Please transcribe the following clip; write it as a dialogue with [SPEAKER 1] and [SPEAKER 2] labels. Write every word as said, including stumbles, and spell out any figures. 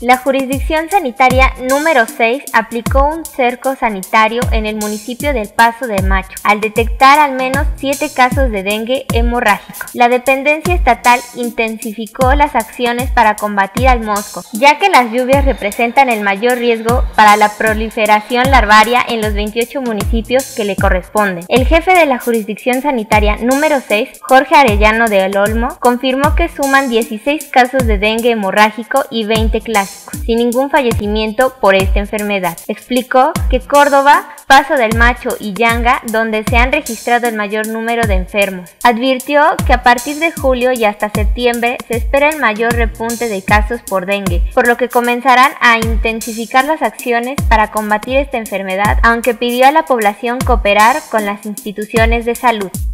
[SPEAKER 1] La Jurisdicción Sanitaria número seis aplicó un cerco sanitario en el municipio del Paso del Macho, al detectar al menos siete casos de dengue hemorrágico. La dependencia estatal intensificó las acciones para combatir al mosco, ya que las lluvias representan el mayor riesgo para la proliferación larvaria en los veintiocho municipios que le corresponden. El jefe de la Jurisdicción Sanitaria número seis, Jorge Arellano del Olmo, confirmó que suman dieciséis casos de dengue hemorrágico y veinte clásicos, sin ningún fallecimiento por esta enfermedad. Explicó que Córdoba, Paso del Macho y Yanga, donde se han registrado el mayor número de enfermos. Advirtió que a partir de julio y hasta septiembre se espera el mayor repunte de casos por dengue, por lo que comenzarán a intensificar las acciones para combatir esta enfermedad, aunque pidió a la población cooperar con las instituciones de salud.